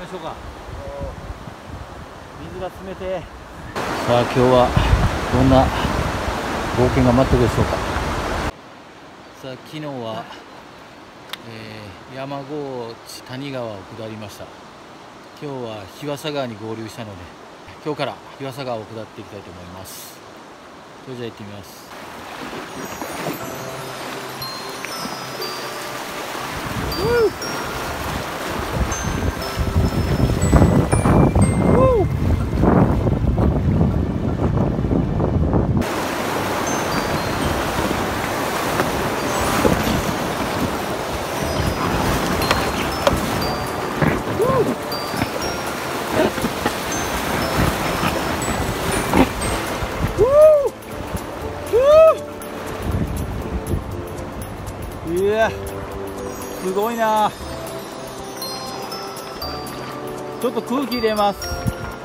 しょうか。水が冷て。さあ今日はどんな冒険が待ってるでしょうか。さあ昨日は、山河内谷川を下りました。今日は日和佐川に合流したので、今日から日和佐川を下っていきたいと思います。それじゃあ行ってみます。いや、すごいな。ちょっと空気入れます。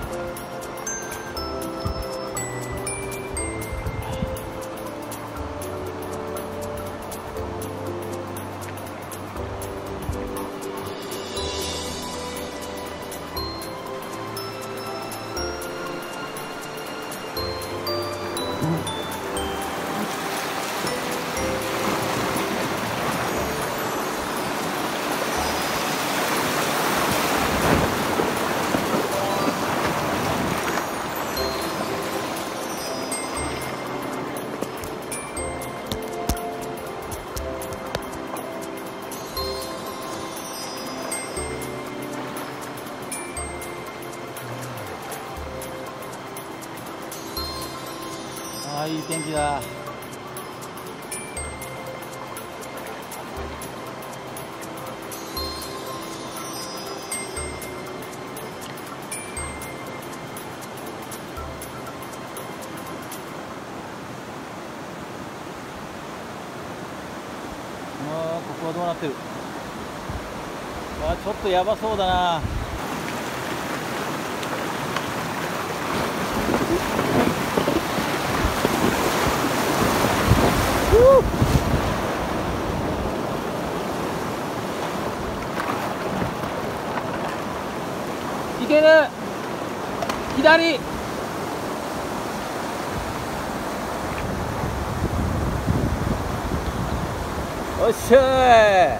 ああ、いい天気だ。ここはどうなってる。ちょっとやばそうだな。いける。左。おっしゃー。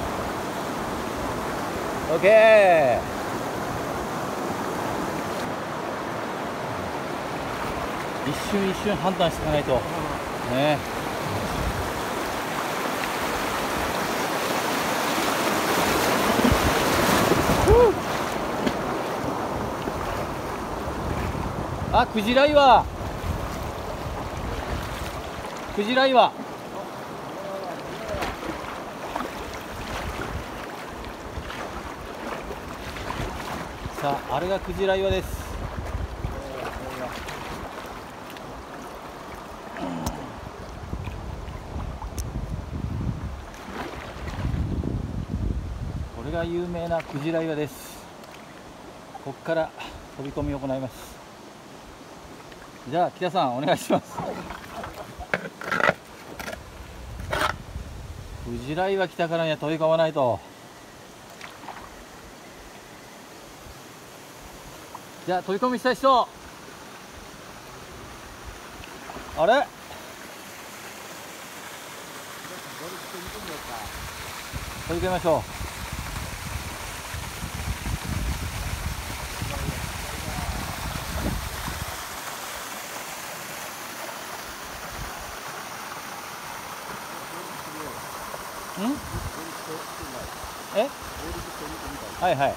オッケー。一瞬判断していかないとね。あ、クジラ岩。クジラ岩。さあ、あれがクジラ岩です。これが有名なクジラ岩です。ここから飛び込みを行います。じゃあ北さんお願いします。クジラ岩来たからには飛び込まないと。じゃあ飛び込みした人。あれ、飛び込みましょう。はいはい。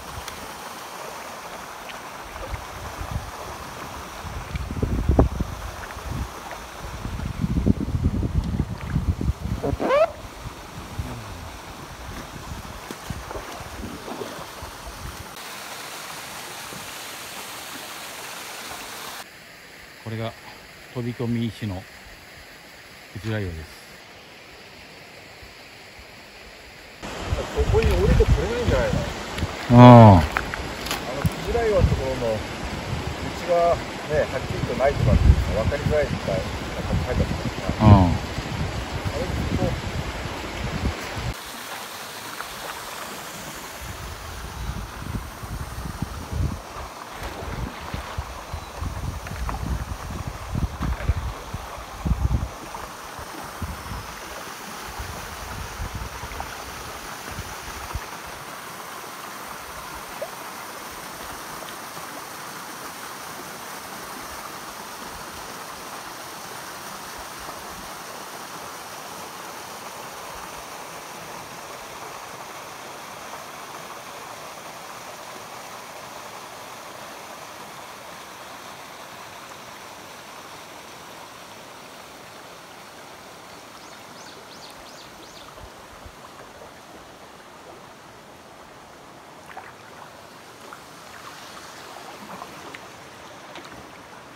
これが飛び込み石のクジラ岩です。 ここに降りてこれないんじゃないの？クジラ岩のところの道がね、はっきりとないとかっていうの分かりづらいとか書いてあったんですが、あれ聞くと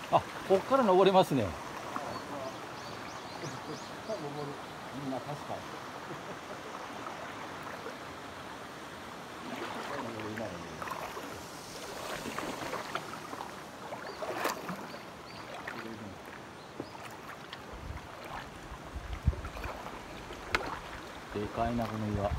あ、こっから登れますね。 みんな確かに。 でかいなこの岩。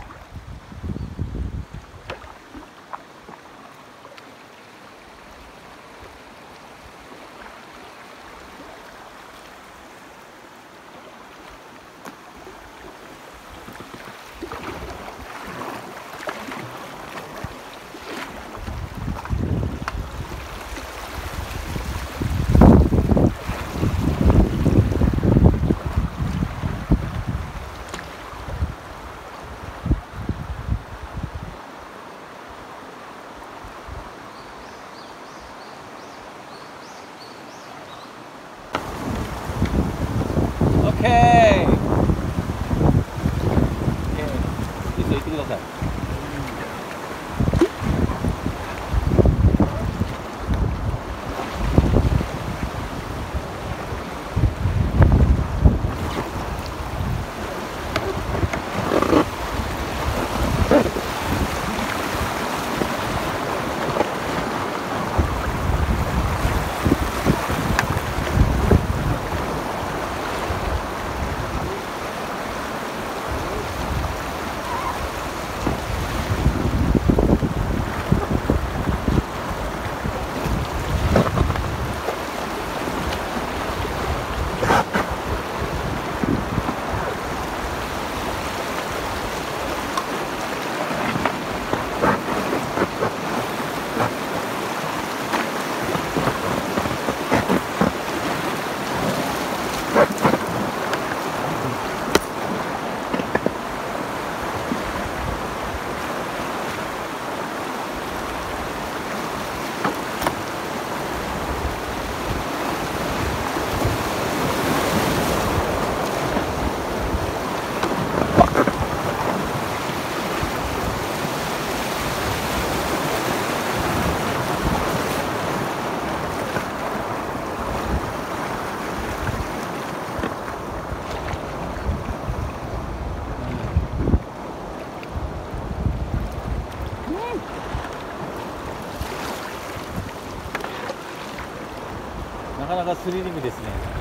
オッケー。いいですよ、行ってください。なかなかスリリングですね。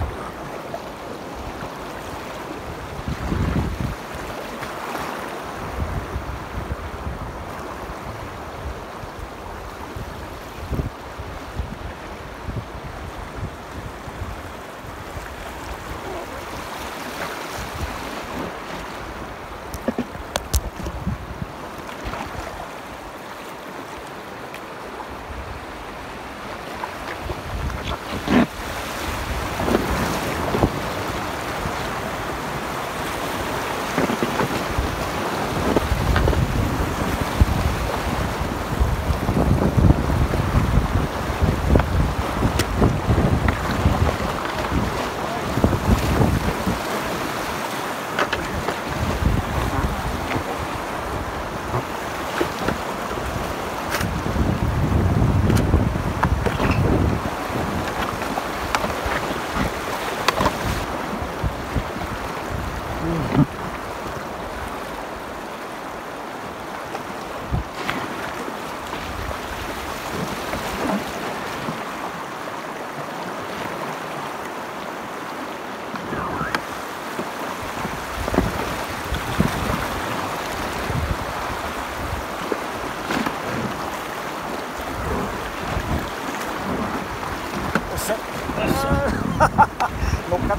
乗っかった。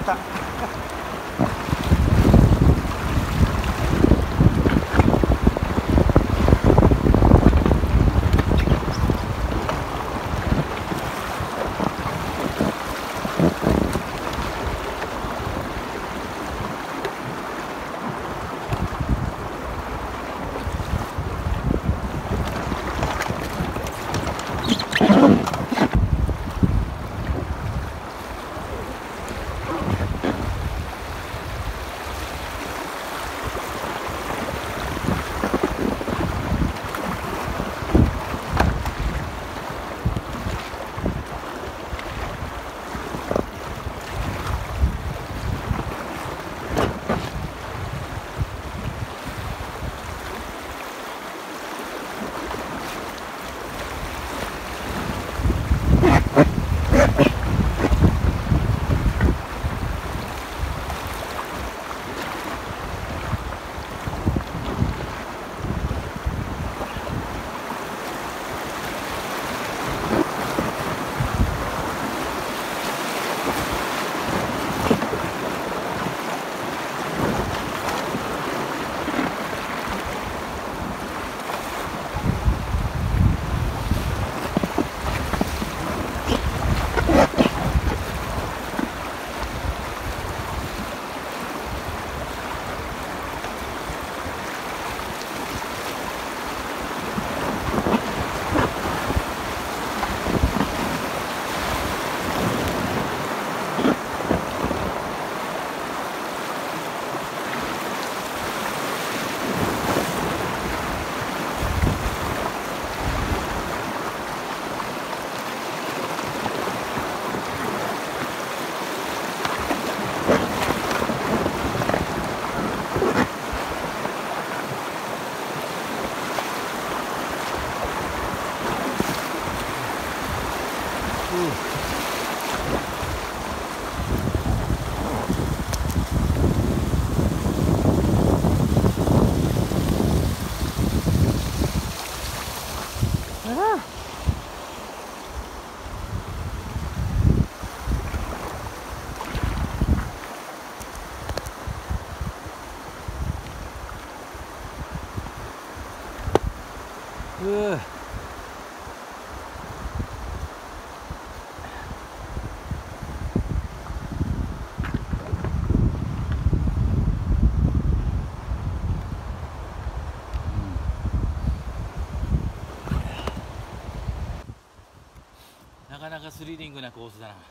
フなコースだな。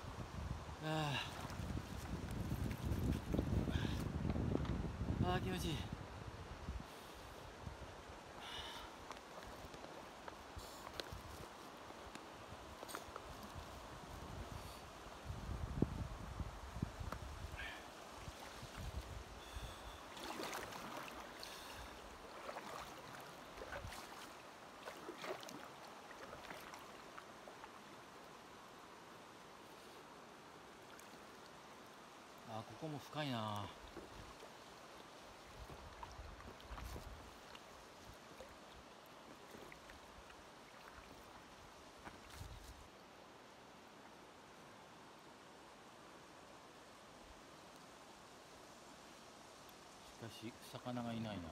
あー気持ちいい。あ、ここも深いな。しかし魚がいないな。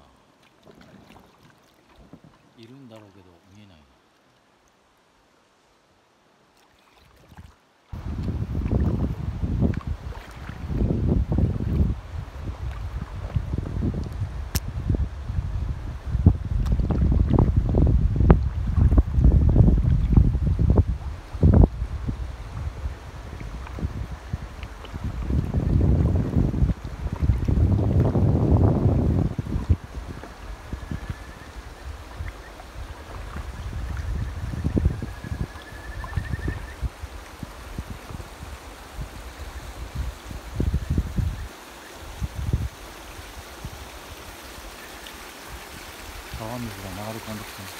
いるんだろうけど見えないな。川水が流れ込んできてます。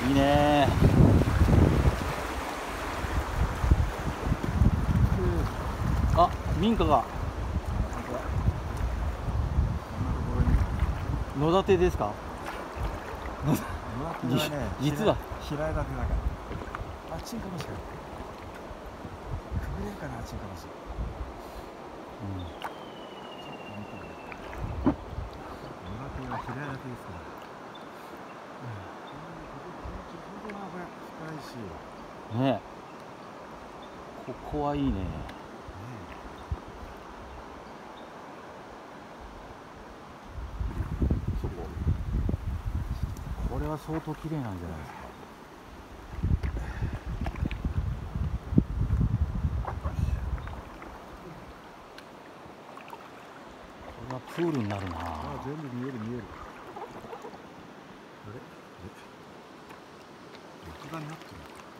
いいね。あ、民家が野立てですか？実は平屋建てだから。あ、チンかもしれない。くぐれるかな、チンかもしれない。野立ては平屋建てですから。深いし。 ねえ。ここはいいね。そこ。これは相当綺麗なんじゃないですか。これはプールになるな。 あ、全部見える見える。あれ？録画になってる。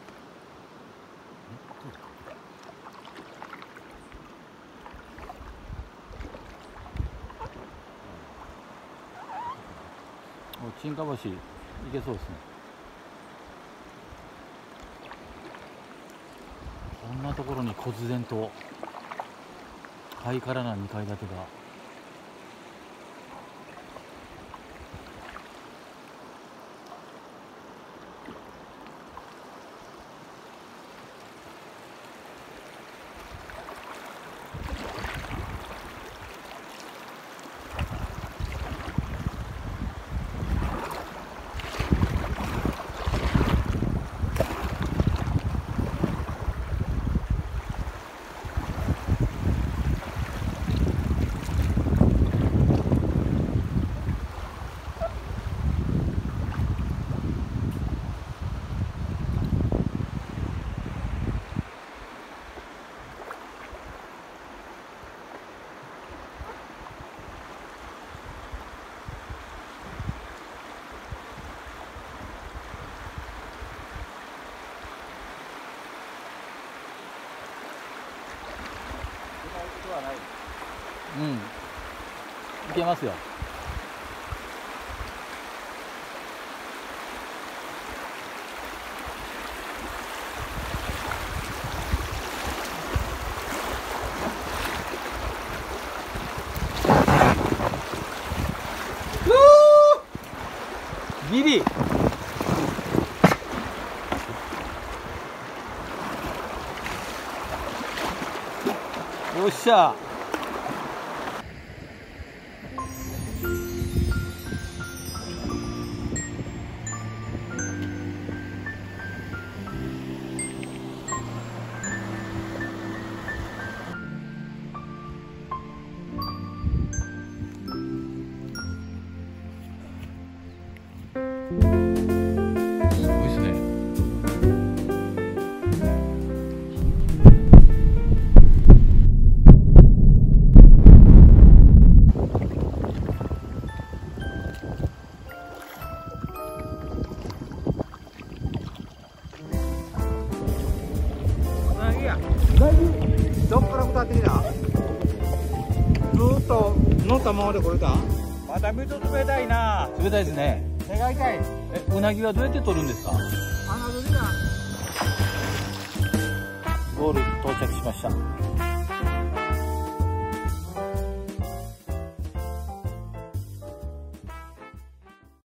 沈下橋行けそうですね。こんなところに忽然とハイカラな2階建てが。うん、いけますよ。ギリ。よっしゃ。 どっから向かってきた？ずーっと乗ったままで来れた？また水冷たいな。 冷たいですね。 手が痛い。 うなぎはどうやって取るんですか？ 侮りな。 ゴール到着しました。